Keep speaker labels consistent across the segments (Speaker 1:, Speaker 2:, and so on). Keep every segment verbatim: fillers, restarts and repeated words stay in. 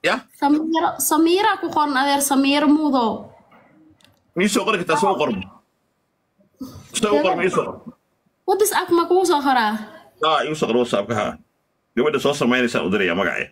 Speaker 1: يا
Speaker 2: سميرة سميرة كوكون أدير سمير موضو
Speaker 1: ميسو قرك تسوق قرب سوق قرب ميسو
Speaker 2: ودس أك مكوسة خرا
Speaker 1: اه يوسف قرب وصاب كها gabadha soo samaynaysa u diraya magacay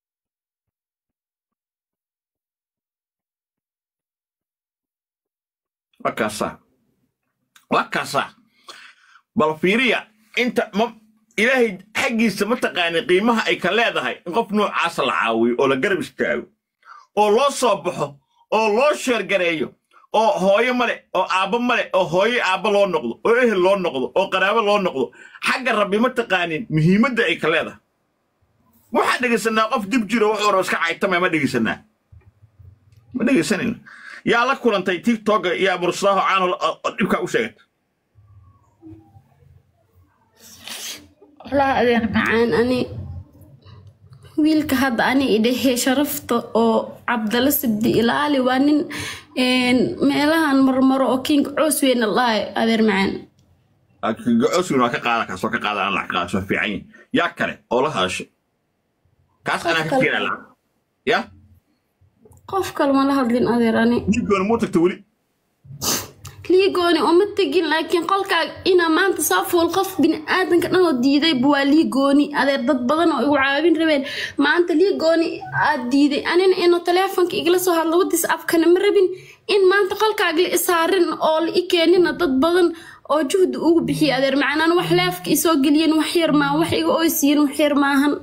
Speaker 1: wakasa wakasa bal fiiriya inta ma ilaahay xaqiisa ma taqaani qiimaha ay ka leedahay in qof noocaas la caawiyo oo la garab istaago oo loo soo baxo oo loo sheer gareeyo oo hooyo male oo aabo male oo hooyo aabo loo noqdo oo ehel loo noqdo oo qaraabo loo noqdo xagga rabbi ma taqaanin muhiimadda ay ka leedahay waxaan dhegeysanaa qof dib jiro wax hore iska caytama ma dhegeysanaa ma dhegeysanayna yaa la kulantay tiktok iyo mursaho aan dibka u sheegay
Speaker 2: لا أدير معان أني ويلك هذا أني إده شرفت أو عبد الله سبدي إلالي وانين ميلها مرمر أو كينج عسوين الله أدير معان
Speaker 1: عسوين وكا قادك سوكا قادك أنا لحقا سوى في عين يا كري أولا هاشي كاس أنا كثير ألعب يا
Speaker 2: قف كلمة لها دين أدير أني
Speaker 1: جيبون موتك تولي
Speaker 2: ليجوني ومتجين لكن قالك إنا ما أنت صاف والقف بين آدم كأنه ديدي بواليجوني هذا ضد بدن وعابين ربين ما أنت ليجوني أديدي أنا إنه تلفونك إجلسوا هذا وديس أفكار مربين إن ما أنت قالك عقل إسهارن أول إكانين ضد بدن أو جهد أو بحي أدير معنا وحلافك إسوقلين وحير ما وحي أويسين وحير معهن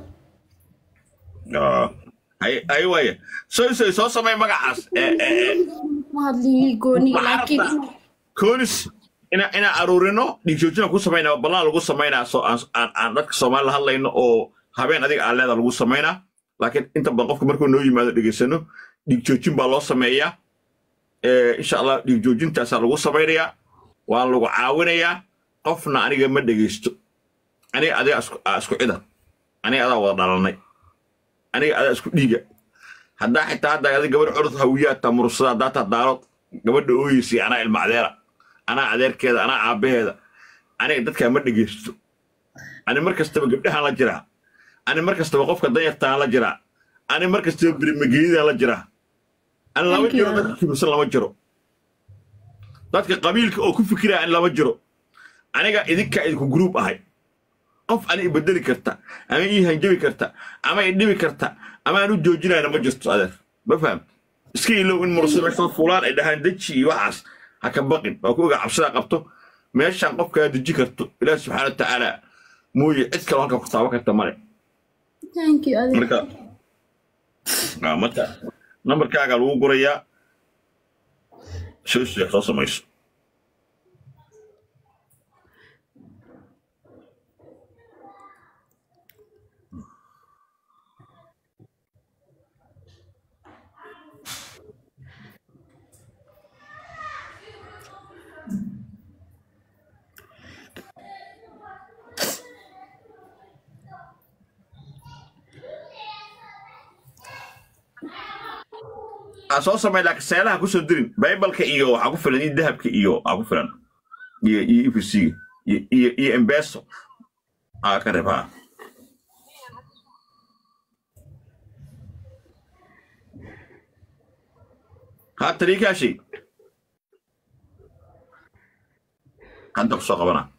Speaker 1: آه أي أيوة سوي سوي سوي سوي ما قاعس
Speaker 2: ما ليجوني لكن
Speaker 1: كونس إنا إنا أرورينو ديجوجنا كوسا ماينا بلا لغوسا ماينا سو أن أن دك سومال هاللينو أو هبين أديك على هذا لغوسا ماينا لكن أنت بقف كمركو نوي ما ديجسنو ديجوجين بالوسا مايا إن شاء الله ديجوجين تاسع لغوسا مايا وان لغو عاونيا قفنا أنا جمد ديجستو أنا أدي أسكو أسكو إذا أنا أدا وضعلني أنا أدا أسكو ديجا هدا حتى هدا أدي قبل عرض هويات تمرصا داتا دارات قبل أويسي أنا المعذرة أنا عذير كذا أنا عابه هذا أنا دتك ما دقيستو أنا مركز تبغى قبلها على جرا أنا مركز تبغى قفك ضيعت على جرا أنا مركز تبغى مجيد على جرا أنا لا وجرو دتك مثلا لا وجرو دتك قبيلك أو كيف فكرة أنا لا وجرو أنا قا إذا كا إذا جروب هاي قف أنا يبدل كرتا أنا إيه هنجوي كرتا أما يدوي كرتا أما أنا جوجنا أنا ما جست هذا بفهم سكي لو إن مرسل مثلا فلان إذا هندشي وعص هكبقين أو عبسنا قبته ماشي عن قف كذا تجيكرته إله سبحانه وتعالى موي إذ كلامك كتابك التمارين.
Speaker 2: Thank you أدي.
Speaker 1: مركا. آه متى نمبر كاغا لو قرية شو شو خلاص ما يس. أساس ما لك سيلها كوسو درين بايبل كإيو أقول فلان الذهب كإيو أقول فلان ي ي في سي ي ي ي إمباسو أكرهها ها طريقة شيء عندك صقة بنا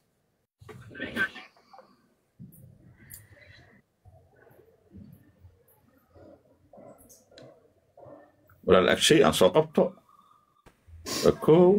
Speaker 1: ولا لك شيء أنا صقبته أكو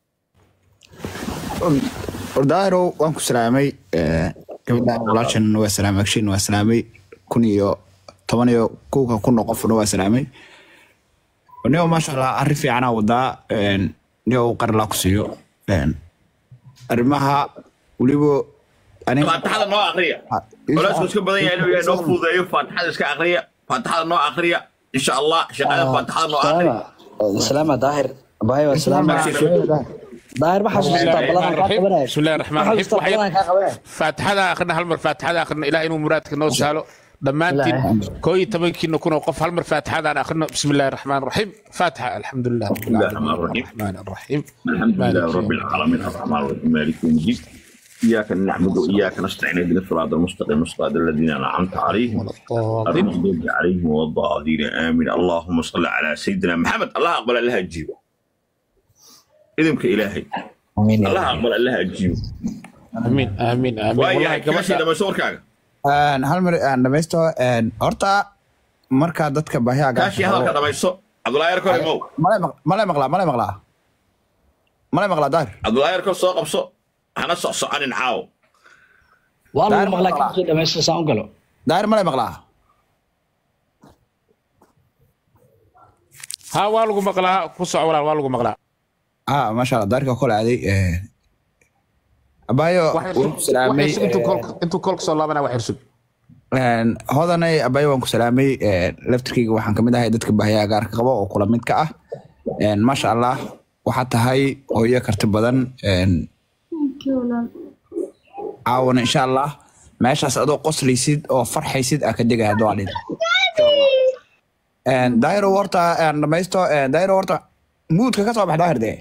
Speaker 3: وردارو وانكو سلامي كمان ولاشن وسلام أكشين وسلامي كونيو تمانيو كوكا كنا قفنا وسلامي ونيو ما شاء الله عرفي أنا ودا نيو قرلاكسيو أرمها وليبو
Speaker 1: أنا فاتح هذا نوع أخرية ولا اسمه سكب بدين يعني نوفو ذي فاتح هذا سك أخرية فاتح هذا نوع أخرية إن شاء الله شغال فاتح هذا نوع أخرية
Speaker 4: سلامة ظاهر باي سلامة ظاهر بحث
Speaker 5: بسم الله الرحمن الرحيم فاتح هذا أخذنا هالمر فاتح هذا أخذنا إلى إنه مرادك نو سهله دمانتي كوي تبكي إنه كنا وقف هالمر فاتح هذا أنا أخذنا بسم الله الرحمن الرحيم فاتحة الحمد لله
Speaker 1: بسم الله الرحمن الرحيم
Speaker 5: الرحمن الرحيم
Speaker 1: الحمد لله رب العالمين الرحمن الرحيم مالك يوم الدين إياك نعبد وإياك نستعين اهدنا الصراط المستقيم صراط الذين أنعمت عليهم المغضوب عليهم ولا الضالين آمين اللهم صل على سيدنا محمد الله أقبل لها تجيب إذنك إلهي
Speaker 4: آمين
Speaker 1: الله أقبل لها تجيب
Speaker 5: آمين آمين آمين
Speaker 1: والله كمشي لما يصور كاغا
Speaker 3: een hal mar aan dhamaysto een horta marka dadka baahiyaha
Speaker 1: كاشي هذا كذا ما يصور عبد الله يركو مو
Speaker 3: male male maqlaa male maqlaa male maqlaa daar
Speaker 1: عبد الله يركو سوق بسوق أنا سوق سوق أنا نعاو
Speaker 4: والله مغلق كده ما يصير ساون قالوا
Speaker 3: daar male maqlaa
Speaker 5: ها والله مقلا كوسع ولا والله مقلا
Speaker 3: ah masha Allah daarka kula aaday ee abayo waan ku salaamay
Speaker 5: intuu kolk intuu kolk soo laabana wax irsug
Speaker 3: een hodanay abayo waan ku salaamay ee laftirkeyga waxaan kamid ahay dadka baahiyaha gaarka qaba oo kula midka ah een masha Allah waxa tahay hooyo karti badan een عاون إن شاء الله ماشي أصدق قصر يسيد أو فرح يسيد أكدك هذا عليه. and داير ورطة and ما يستو and داير ورطة مود كذا صباح داير ده.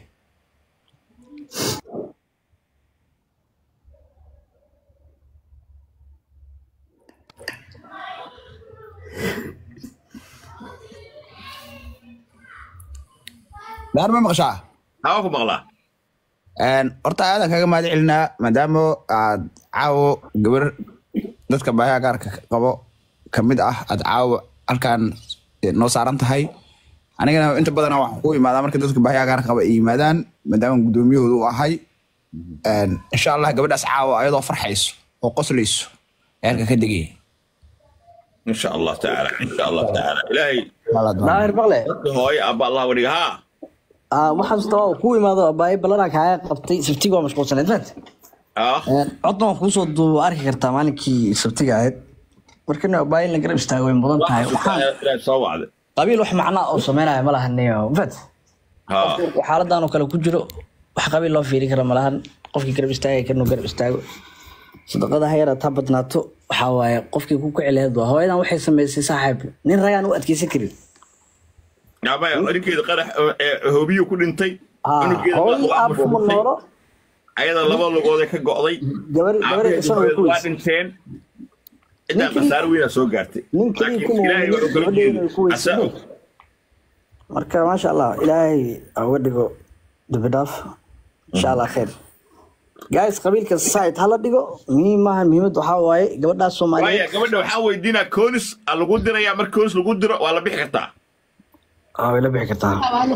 Speaker 3: داير ما مغشاه.
Speaker 1: هاوكو مغلا
Speaker 3: horta aadan kaga mahad celinaa maadaama aad caawo gabar dadka baahiyaha gaarka qabo kamid ah aad caawo halkan noo saaran tahay anigana inta badan waxaan ku imaadaa marka dadka baahiyaha gaarka qaba ay yimaadaan maadaama gudoomiyahooda u ahay insha Allah gabadhaas caawo ayadoo farxayso oo qoslayso eerka ka digay
Speaker 1: إن شاء الله تعالى إن شاء الله تعالى إلهي
Speaker 4: daahir maqle
Speaker 1: هاي أبا الله وريها ها
Speaker 4: ah waxaan soo ku imaado baay balana ka qabtay sabtiga waa mashquulsaneed fad
Speaker 1: آه
Speaker 4: codna ku soo duu arki kartaa maalinkii sabtiga ahayd markana baay la garab istaago way mudan tahay waxaan
Speaker 1: لا سواد
Speaker 4: qabiil wax macna oo sameynaya ma lahanayo fad
Speaker 1: ها
Speaker 4: xaaladan oo kale ku jiro wax qabiil loo fiiri karo ma lahan qofkii garab istaagay kana garab istaago sadaqada hayra ta badnaato waxa waaye qofkii ku ku celeed waa hooyadan waxay sameysay saaxiib nin ragaan u adkeysan karin
Speaker 1: يا باي أريك إذا قرح هوبيو كل إنتي
Speaker 4: ah hooyo aabbo ma noolo
Speaker 1: أيضا لبا لقوده كقاضي
Speaker 4: gabar gabar isoo ku
Speaker 1: واحد إنتين إذا مسار وين سوق قرتي
Speaker 4: nin kaliya ku nool
Speaker 1: أسأل
Speaker 4: marka ma sha Allah ilaahay awu dhigo dibadaaf insha Allah khair guys qabiilka side hala dhigo miimaha miimad waxa waaye gabadhaas Soomaaliyeed
Speaker 1: وايا قبل waxaa weydiina koonis lagu diraya mar koonis lagu diro waa la bixi kartaa
Speaker 4: ah way la bixi kartaa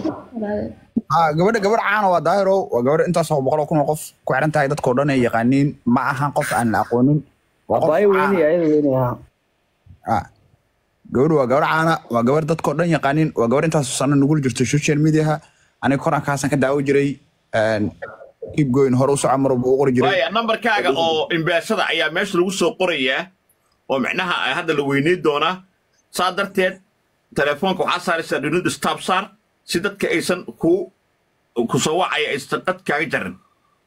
Speaker 3: ah gabadha gabar caan waa daayro waa gabar intaas oo boqol kun oo qof ku xiran tahay dadka oo dhan ay yaqaaniin ma ahan qof aan la aqoonin waa qof
Speaker 4: baay weyn ay weyn
Speaker 3: ah gabar waa gabar caan waa gabar dadka oo dhan yaqaaniin waa gabar intaas sano nugul jirto social media aniga koran kaasan ka daawo jiray een keep going hore u soo amro buu qori jiray
Speaker 1: وايا numberkaaga oo imbaasada ayaa meesha lagu soo qorayaa oo macnaha ay hadda la weyneyn doona saa darteed telefoonka waxaa saaraysaa do not stop saar si dadka aysan ku ku soo wacaya aysan qad kaaga jarin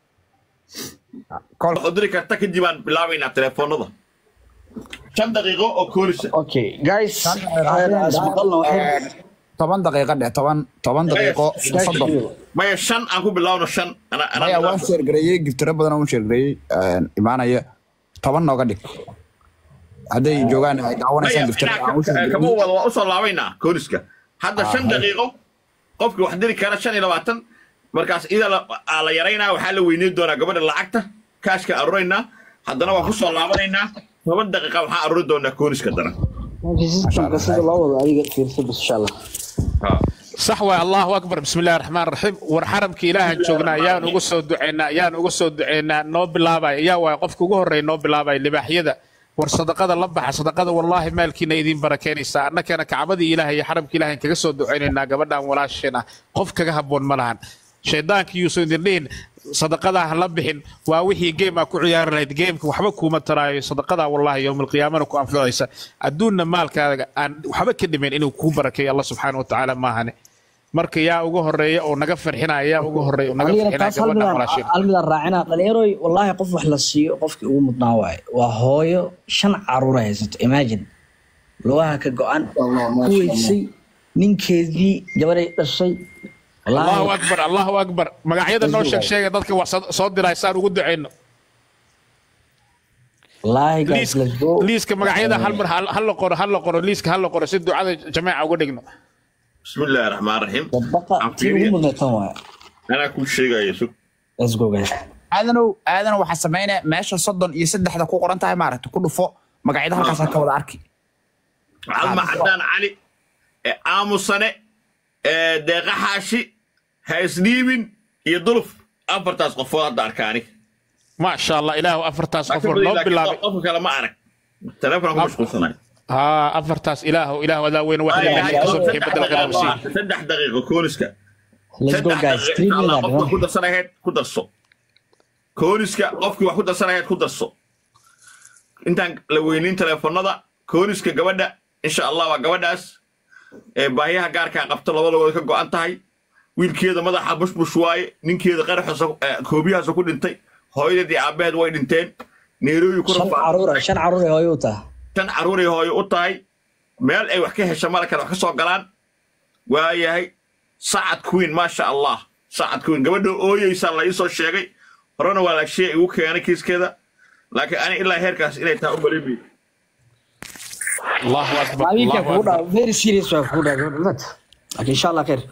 Speaker 3: kol
Speaker 1: waxaad diri karta kadib aan bilaabaynaa telefoonada shan daqiiqo oo koolisa
Speaker 4: okay guys asmaqalna waxay
Speaker 3: toban daqiiqo dheh toban toban daqiiqo soddon
Speaker 1: maya shan aan ku bilaawno shan ana
Speaker 3: maya waan
Speaker 1: ana
Speaker 3: sheer gareeyay giftiro badan waan sheer gareeyay imaanaya toban nooga dhig hadday joogaan ay daawanaysan giftiro aan u sheer
Speaker 1: kama wada waa usoo laabaynaa kooliska hadda shan daqiiqo qofki wax diri kara shan iyo labaatan markaas ida la yaraynaa waxaa la weyneyn doonaa gabadha lacagta kaashka aruuraynaa haddana waan kusoo laabanaynaa toban daqiiqa waxaa aruuri doonaa kooliska dana
Speaker 4: systemka sida loo wado adiga fiirso bas insha Allah
Speaker 5: صح الله أكبر بسم الله الرحمن الرحيم ورحرمك إله جوجنا يا نقص دعينا يا نقص دعينا نوب لابا يا وقفك جوهر نوب لابا اللي بحيدا ورصدقة الله صدقة والله مالك نيدين بركاني سأنا كان كعبدي إلهي حرمك إلهي كجسد دعينا قبلنا ولا شينا قفك جهبون ملهن شيطانك يوسف الدين صدقة الله بحين ووحي جيم أكو عيار ليد جيم وحبك وما ترى صدقة والله يوم القيامة نكو أنفلويسا أدونا مالك أن وحبك كده من إنه كون بركة الله سبحانه وتعالى ما هني marka yaa ugu horeeya oo naga farxinaya yaa ugu horeeya oo naga farxinaya gabadha walaashin
Speaker 4: almida raacina dhalinyarooy wallahi qof wax la siiyo qofkii ugu mudnaa waay waa hooyo shan caruur haysato imagine lugaha ka go'an kuweysay ninkeedii gabaray dhashay
Speaker 5: Allahu akbar Allahu akbar magacyada noo sheeg sheegay dadka wax soo diray saan ugu duceeyno
Speaker 4: والله guys let's go
Speaker 5: ليسك مقعيدا هل مر هل قرو هل قرو ليسك هل قرو سدوا عاد جماعة وقدقنا
Speaker 1: بسم الله الرحمن الرحيم
Speaker 4: بقى تيجي من التوا
Speaker 1: أنا كل شيء جاي يسوق
Speaker 4: let's go guys
Speaker 3: aadanow aadanow waxaa sameynaa meesha soddon iyo saddexda ku qoran tahay maaragtay ku dhufo magacyada halkaas ka wada arki
Speaker 1: علم عدنان علي آمو سنة دقة حاشي هايسنيبين يضلف أفرتاس قفوات داركاني
Speaker 5: ما شاء الله إله أفرتاس قفور لو بالله
Speaker 1: قفو كلا ما أعرف تلفون مش قصناي
Speaker 5: ها أفرتاس إله إله هذا وين واحد اللي هيكسب كيف بدل غير مسيح
Speaker 1: سدح دقيقة كونسكا
Speaker 4: let's go guys three minutes
Speaker 1: قفو كودر سنة هيد كودر صو كونسكا قفو وحودر سنة هيد كودر صو إنتان لوينين تلفون هذا كونسكا جودا إن شاء الله وجوداس باهيها قارك قفت الله والله وذكر قان تاي ويل كذا ماذا حبش بشوي نين كذا غير حسب كوبيها سكون انتي هاي دي عباد وايد انتين نيرو يكون
Speaker 4: شن عرورة شن عرورة هايوتا
Speaker 1: شن عرورة هايوتا مال أي وحكيها شمالة كانوا حسوا قلان وهي هي سعد كوين ما شاء الله سعد كوين قبل أوي يسال الله يسوي شيء رنا ولا شيء وكي أنا كيس كذا لكن أنا إلا هيركاس إلى تأمل لي
Speaker 5: الله أكبر
Speaker 4: الله أكبر very serious لكن إن شاء الله خير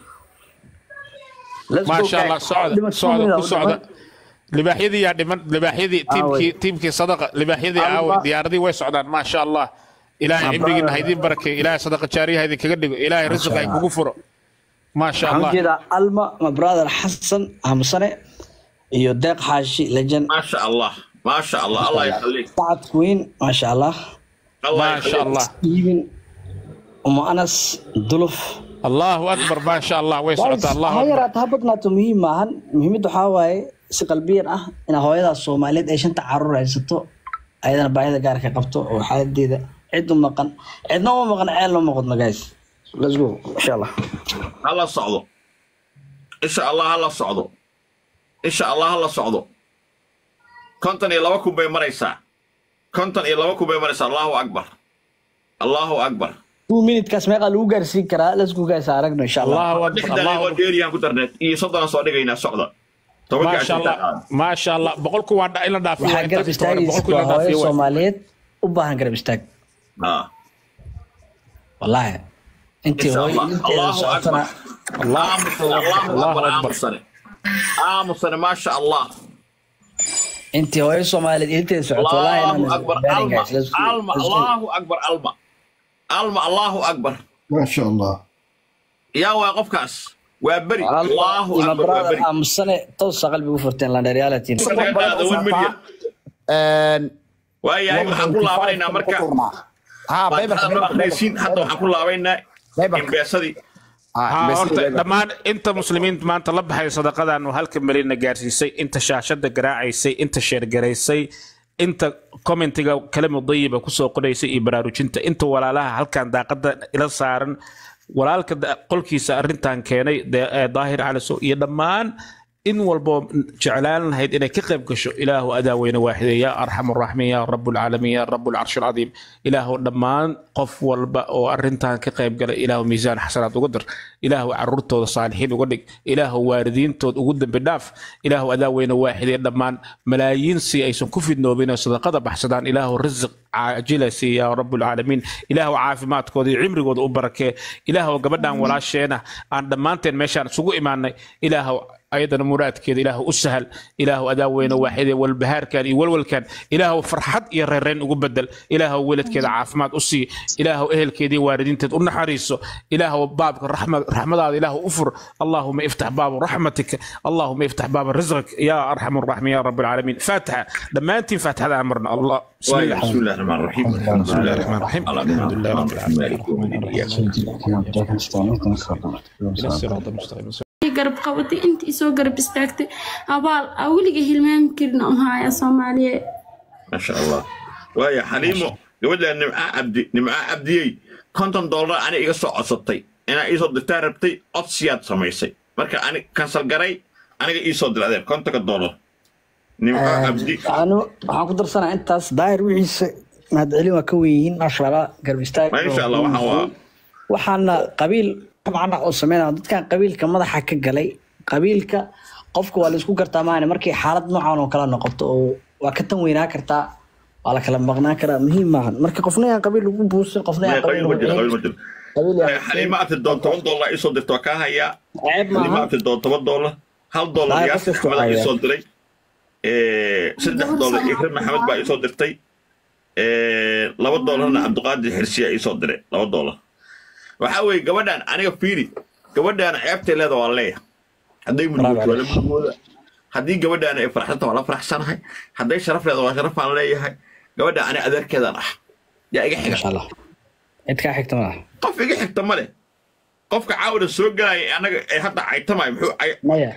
Speaker 5: ما شاء الله صعد صعد صعد لباحيدي يعني من لباحيدي تيمكي تيمكي صدقة لباحيدي أو دياردي ويسعدان ما شاء الله إلهي عمري إن هيدي بركة إلهي صدقة جارية هيدي كقدر إلهي رزقه يكفره ما شاء الله
Speaker 4: كده ألما ما برادر حسن همسنة يودق حاشي لجن
Speaker 1: ما شاء الله ما شاء الله الله يخليك
Speaker 4: سعد كوين ما شاء الله
Speaker 5: ما شاء الله
Speaker 4: ستيفن أم أنس دلف
Speaker 5: الله أكبر ما شاء الله ويسعد الله
Speaker 4: هاي
Speaker 5: أكبر
Speaker 4: راتبتنا تمهيم ماهن مهمته حواي سقلبيا أه إن هوايدا الصوماليات إيش أنت عرور عيسته أيضا بعيدا قارك قبته وحال دي ده عندهم مقن عندنا ما مقن عيال ما قدنا جايز let's go إن شاء الله
Speaker 1: الله صعده إن شاء الله الله صعده إن شاء الله الله صعده كنتن يلوكم بمريسا كنتن يلوكم بمريسا الله أكبر الله أكبر
Speaker 4: two minutes كاس ميقا لو قارسين كرا let's go guys عرقنا إن شاء الله
Speaker 5: الله أكبر الله
Speaker 1: أكبر ديريان كترنت إيه صدنا صادقة هنا صعده
Speaker 5: ما شاء الله ما شاء الله بقولكم وعند إلا دافع
Speaker 4: waxaa garab istaagaysa hooyo Soomaaliyeed u baahan garab istaag
Speaker 1: آه
Speaker 4: wallahi intii hooyo inteeda socotana
Speaker 1: الله الله أكبر عام السنة عام السنة ما شاء الله
Speaker 4: intii hooyo Soomaaliyeed inteeda socoto wallahi
Speaker 1: الله أكبر ألما ألما الله أكبر ألما ألما الله أكبر
Speaker 6: ما شاء الله
Speaker 1: يا واقف كاس وبري الله أكبر وبري
Speaker 4: عام السنة توصل قلبي وفرتين لان ريالتين
Speaker 1: هذا وين مليون ويا هاي حقول الله علينا مركا
Speaker 3: ها
Speaker 1: بيبر خمسين حتى حقول الله علينا إمبياسدي
Speaker 5: ها horta dhammaan inta muslimiinta maanta la baxay sadaqadan oo halka milyan gaarsiisay inta shaashada garaacaysay inta sheer garaysay inta commentiga kalamo dayiba ku soo qoraysay iyo baraarujinta inta walaalaha halkan daaqada ila saaran walaalka qolkiisa arintan keenay daahir calaso iyo dhammaan in walbo jeclaan lahayd inay ka qayb gasho ilaahu adaa weyne waaxid ya arhamur rahimin ya rabbul alamin ya rabbul arshil azim ilaahu dhammaan qof walba oo arintan ka qayb galay ilaahu miisaan xasanaad ugu dir ilaahu carruurtooda saalixiin uga dhig ilaahu waalidiintood ugu dambi dhaaf ilaahu adaa weyne waaxid dhammaan malaayiin si aysan ku fidnoobin sadaqada baxsadaan ilaahu rizq caajila si ya rabbul alamin ilaahu caafimaadkooda iyo cimrigooda u barakee ilaahu gabadhan walaasheena aan dhammaanteen meeshaan isugu imaanay ilaahu أيضا مراد كذا إله أسهل إله أداوين واحد والبهار كان يولول كان إله فرحت يررين وقبدل إله ولد كذا عافمات أسي إله أهل كذا واردين تقولنا حريصه إله بابك الرحمة رحمة الله إله أفر اللهم افتح باب رحمتك اللهم افتح باب رزقك يا أرحم الراحمين يا رب العالمين فاتحة لما أنت فاتحة هذا أمرنا الله
Speaker 1: بسم الله بسم الله الرحمن الرحيم
Speaker 5: بسم الله الرحمن الرحيم الحمد لله رب العالمين
Speaker 2: garab qabatay intii soo garab istaagtay abaal awliga hilmaami karin oo haya Soomaaliyeed
Speaker 1: ما شاء الله ويا حليمو gabadha nimca abdi nimca abdiyay konton dollar ani iga soo codsatay ina ii soo dirtaa rabtay codsiyaad samaysay marka ani cancel garay aniga ii soo diray konton dollar nimca abdi
Speaker 4: anu waxaan ku darsanaa intaas daahir wixiisa mahadcelin waa ka weyn ma sha Allah garab istaag
Speaker 1: ma sha Allah waxaan
Speaker 4: waxaana qabiil طبعا oo sameeyay dadkan qabiilka madaxa ka galay qabiilka qofku waa la isku gartaa maana markii xaalad noocan oo kala noqoto oo waa ka tan weynaa kartaa على كلام مقنع كلام مهم معه مركب قفنا قبيل وبوس قفنا
Speaker 1: قبيل وجل قبيل وجل حليمة تدون toban dollar isoo dirto waa kaa hayaa xaliima taddoon toban dollar hal dollar yaas maxamed isoo diray saddex dollar ikram maxamed baa isoo dirtay laba dollarna cabdiqaadir xirsiya isoo diray laba dollar waxa weeye gabadhan aniga fiiri gabadhan ceebtay leedahay waa leeyahay hadday muddo wala muddo haddii gabadhan ay farxanta waa la faraxsanahay hadday sharaf leedahay waa sharaf aan leeyahay gabadhan ani adeerkeedan ah yaa iga xiga
Speaker 4: insha Allah cid ka xigta ma
Speaker 1: qof iga xigta ma leh qofka caawda soo galay anaga ay hadda caytamay muxuu ay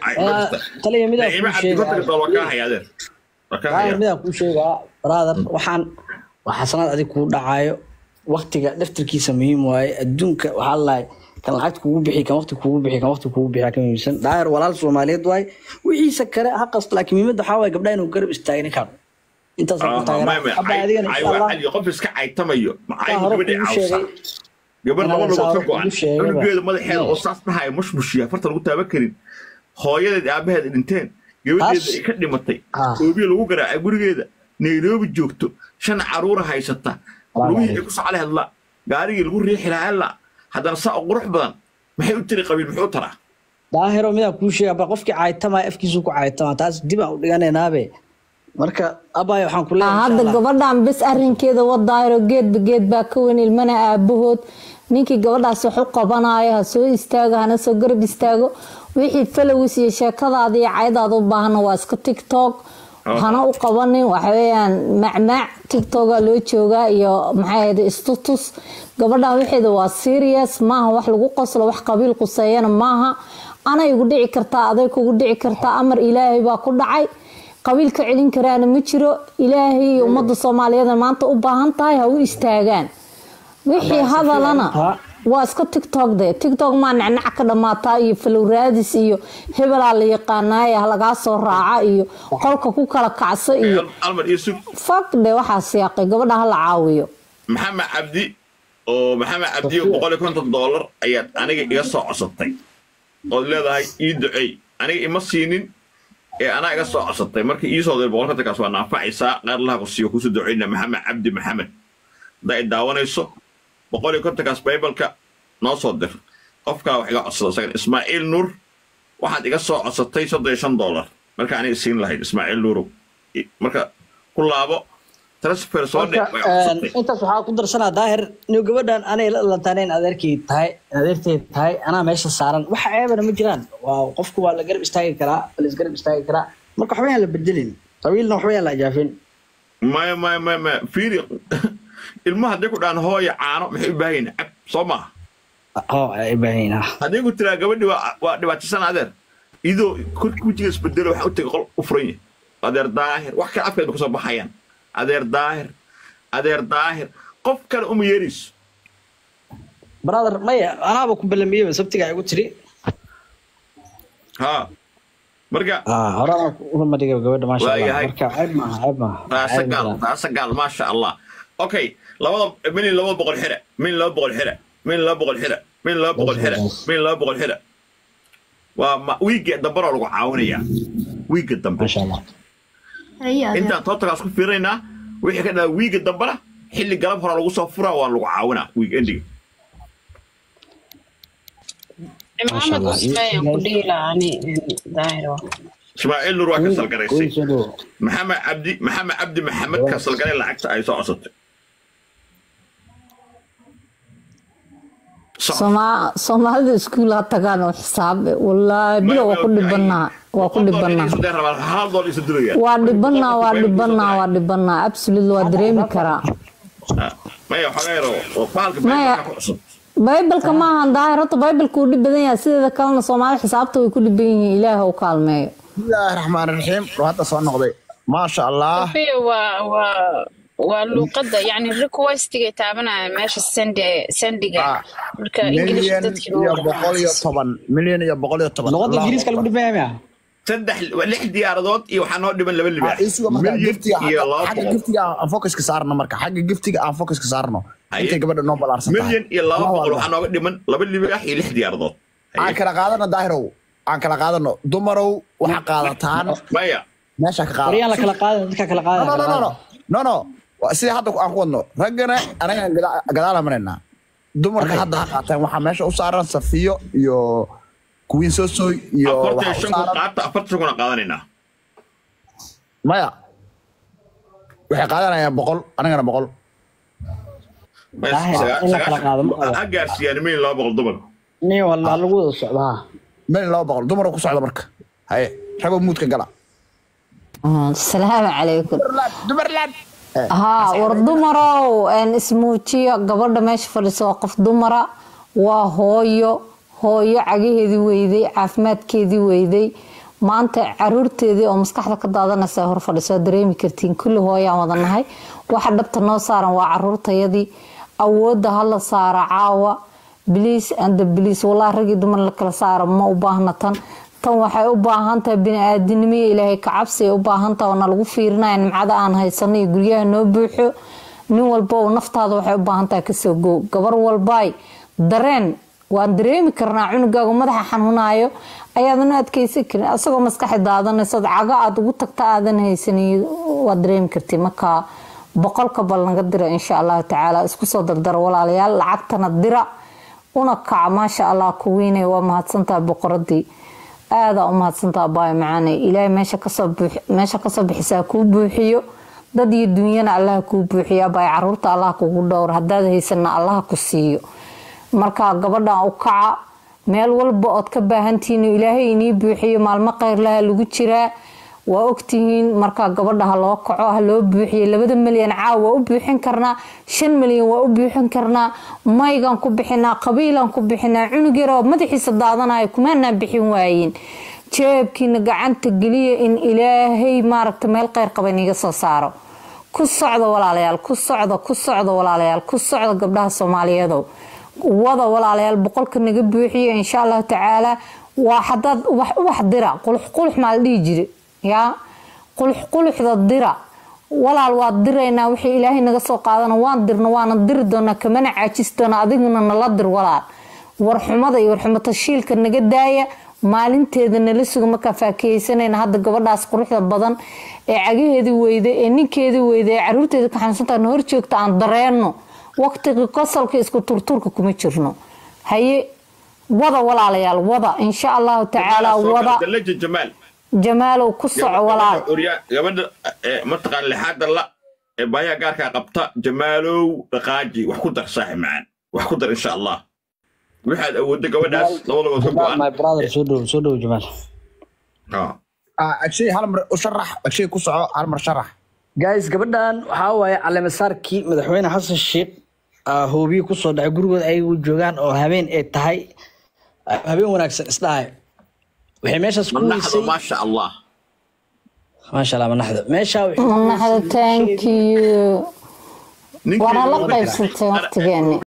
Speaker 4: taliya mid ah
Speaker 1: ku sheegay waa ka hayadeen waa ka hayadeen
Speaker 4: mid ah ku sheegay brother waxaan waxa sanad adig ku dhacayo waqtiga daftarkiisa muhiim waaye adduunka waxa la kan lacag kugu bixi kan waqti kugu bixi kan waqti kugu bixi kan miisan daayir walaal Soomaaliyeed waaye wixiisa kale ha qast laakiin muhiimada waxa waaye gabdhaha inuu garab istaagin karo intaas ku taageeraa abba adiga insha Allah
Speaker 1: ay qof iska caytamayo macay gabadha caawsa gabadha laba laba ka go'an unugeeda madaxeeda oo saas dhahay mushmushiya farta lagu taaba karin hooyadeed aabaheed dhinteen gabadheeda ay ka dhimatay oobiye lagu garaacay gurigeeda Nairobi joogto shan caruur haysata ruuxii ku socday hadla gaarigii lagu riixi lahaa haddana saa qurux badan maxay u tiri qabiil muxuu taraa
Speaker 4: daahiro mid ku sheegay qofkii caaytama afkiisu ku caaytama taas dib aan u dhiganaynaabee marka abay waxaan ku leeyahay
Speaker 6: hadda gabadhan bis arrinkeeda wadaayro geed geed baa ka weyn ilmana aabahood ninkii gabadhaas wax u qabanayo ha soo istaago hana soo garab istaago wixii followers iyo sheekadaada iyo caydaada u baahan waa iska TikTok hana u qabanin waxa weeyaan macmaac TikTok loo joogaa iyo maxay ahayd status gabadhan waxeeda waa serious maaha wax lagu qoslo wax qabiil quseeyana maaha ana igu dhici kartaa aday kugu dhici kartaa amar ilaahay baa ku dhacay qabiil ka celin karaan ma jiro ilaahay iyo ummadda Soomaaliyeed maanta u baahan tahay ha u istaagaan wixii hadalana waa iska TikTok de TikTok ma nacnac ka dhamaata iyo flowradis iyo hebel la yaqaanay laga soo raaca iyo qolka ku kala kacso iyo
Speaker 1: almar yusuf
Speaker 6: fuck de waxa siyaaqay gabadha la caawiyo
Speaker 1: maxamed abdi oo maxamed abdi boqol iyo konton dollar ayaa aniga iga soo cosatay oo leedahay ii ducay aniga ima siinin ee ana iga soo cosatay markii ii soo diray boqol konton kaas waa naafacaysa qaar laha qosiyo ku soo ducayna maxamed abdi maxamed day daawanayso boqol iyo konton kaas bible-ka noo soo dir qofka wax iga codsaday Ismaaciil Nuur waxaad iga soo codsatay soddon iyo shan dollar marka aniga siin lahayd Ismaaciil Nuur marka ku laabo transfer soo dhig
Speaker 4: intaas waxa ku darsanaa daahir inuu gabadhan anay la taaneen adeerkii tahay adeertay tahay ana meesha saaran wax ceebana ma jiraan waa qofku waa la garab istaagi karaa la isgarab istaagi karaa marka waxba la bedelin qabiilna waxba la jaafin
Speaker 1: ma ma ma ma fiiri ilmaha hadii ku dhaan hooyo caano maxay u baahan ab Soomaa
Speaker 4: oo ay baahan
Speaker 1: hadii ku tira gabadhi waa dhibaataysan adeer idoo korku jiga isbedelo waxa u tagay qol u furan yahay adeer daahir wax ka afkeed ku soo baxayaan adeer daahir adeer daahir qof kale uma yeeris
Speaker 4: brother maya anaaba ku balamiyo sabtiga ay ugu tiri
Speaker 1: ha marka
Speaker 4: ah horana uma dhigo gabadha ma sha Allah marka ayb ma ayb ma
Speaker 1: raasagal raasagal ma sha Allah okay labada min laba boqol xira min laba boqol xira min laba boqol xira min laba boqol xira min laba boqol xira waa wiiga dambar lagu caawinaya wiiga dambar
Speaker 4: ma sha Allah
Speaker 1: inta tootagaas ku fiirayna wixii ka dhaa wiiga dambara xilli galab hore lagu soo furaa waa lagu caawinaa wiig endiga
Speaker 2: Maxamed Usmaan ku dhiilaani daahiro
Speaker 1: Ismaaciil Nuur waa ka salgaraysay Maxamed Abdi Maxamed Abdi Maxamed ka salgaray lacagta ay soo cosatay
Speaker 6: Soma Soomaalida iskuul ha tagaan oo xisaab wallahi bilo waa ku dhibanaa waa ku dhibanaa waa dhibanaa waa dhibanaa waa dhibanaa absolutely waa dareemi karaa
Speaker 1: maya xageero oo baalka baalka ku cusub
Speaker 6: bible-ka ma ahan daahirta bible-ku u dhibadan yahay sida kalena Soomaali xisaabta way ku dhiban yihiin Ilaahay oo kaalmeeyo
Speaker 3: Bismillahir Rahmaanir Rahiim hadda soo noqday ma sha Allah
Speaker 2: waa waa waa luqadda yani request-iga taabanaya meesha send sendiga marka English dadkii
Speaker 3: iyo boqol iyo toban milyan iyo boqol iyo toban
Speaker 4: luqadda Ingiriiska lagu dhibayaa
Speaker 1: saddex lix diyaaradood iyo waxa noo dhiban laba libaax
Speaker 3: iyo laba giftiga aan focus ka saarno marka xagga giftiga aan focus ka saarno intay gabadha noo balaarsatay
Speaker 1: milyan iyo laba boqol waxa nooga dhiman laba libaax iyo lix diyaaradood
Speaker 3: aan kala qaadano daahirow aan kala qaadano dumarow waxa qaadataan
Speaker 1: maya
Speaker 3: meesha ka qaadano
Speaker 4: wariyaan la kala qaadan dadka kala qaadan
Speaker 3: no no no no no sida hadda aan ku wadno raggana anaga gadaala marayna dumarka hadda ha qaataan waxaa meesha u saaran Safiyo iyo Queen Sosoy iyo
Speaker 1: waxa u saaran qaata afartan kuna qaadanaynaa
Speaker 3: maya waxay qaadanayaan boqol anagana boqol
Speaker 1: agaarsiiyaan meel laba boqol dumar
Speaker 4: nin walba lagu wada socdaa
Speaker 3: meel laba boqol dumar ku socda marka haye rabo muudka gala
Speaker 6: salaamu calaykum
Speaker 3: dumarland
Speaker 6: ها وردمرة إن اسمه تيا قبل ما يشوف السواقف دمرة وهويو هويو عجيه ذي ويدي عفمات كذي ويدي ما أنت عرورت ذي أو مسكحة كذا أنا سهر فلسه دريمي كرتين كل هويا وضعنا هاي واحد بتنا صار وعرورت يدي أود هلا صار عاوة بليس عند بليس والله رجع دمر لك صار ما وباهنا تن tan waxay u baahan tahay bini'aadanimo ilaahay ka cabsi u baahan tahay oo lagu fiirinayo nimcada aan haysanay guryaha noo buuxo nin walba oo naftaada waxay u baahan tahay ka soo go gabar walba dareen waan dareemi karnaa cunugaaga madaxa xanuunayo ayaadna adkaysi karin asagoo maskaxda daadanayso caga aad ugu tagta aadan haysanay waa dareemi kartay marka boqolka bal naga dira insha Allah taala isku soo dardar walaalayaal lacagtana dira una kac ma sha Allah ku weynay waa mahadsantahay boqoradii aada u mahadsantaa baay macaanay ilaahay meesha ka soo buux meesha ka soo bixisaa ku buuxiyo dad iyo dunyana Allah ku buuxiya baay caruurta Allah kugu dhowr hadaad haysana Allah ku siiyo marka gabadha u kaca meel walba oo ka baahantiin ilaahay inii buuxiyo maalmo qeyr laha lagu jiraa waa ogtihiin marka gabadha loo kaco ha loo buuxiyo laba milyan caawa u buuxin karnaa shan milyan waa u buuxin karnaa maygan ku bixinaa qabiilan ku bixinaa cunug yar oo madaxiisa daadanayo kumaana bixin waayeen jeebkiina gacanta galiya in ilaahay maaragta meel qeyr qaban iga soo saaro ku socdo walaalayaal ku socdo ku socdo walaalayaal ku socdo gabdhaha Soomaaliyeed wada walaalayaal boqolka naga buuxiyo insha Allah taala waa hadad wax wax dira qulux qulux maal dhigi jiray يا قلح قلح ذا الدرا ولا الوادرنا وحي إلهي نقصو قادنا وان درنا وان الدر دونا كمان عاجستنا أذيقنا نلدر ولا ورحمة ورحمة الشيل كنا قدايا مالين تيدنا لسوق مكا فاكيسنا إن هذا قبل داس قلح ذا البضن عاقيه ذي ويدي إنك ذي ويدي عرورتي ذي كحنسنتا نهرشيك تان درينو وقت قصل كيسكو ترتورك كوميتشرنو هاي وضع ولا عليال وضع إن شاء الله تعالى وضع
Speaker 1: جمال
Speaker 6: جمال وكسع ولا
Speaker 1: قبل ما تقال لحد الله بايا قارك قبطة جمالو رقاجي وحكودر صاحي معان وحكودر إن شاء الله واحد أودك وداس لولا وسبوعا
Speaker 4: my brother سودو سودو جمال
Speaker 1: اه
Speaker 3: أشي هالمر أشرح أشي كسع هالمر شرح
Speaker 4: guys gabadhan waxa waaye calaamasaarkii madaxweyne xasan sheekh hoobi ku soo dhacay gurigooda ay u joogaan oo habeen ay tahay habeen wanaagsan isdhaay waxay meeshaas ku weysay
Speaker 1: ما شاء الله
Speaker 4: ما شاء الله manaxda meesha
Speaker 6: manaxda thank you wara la qaybsatay waqtigeeni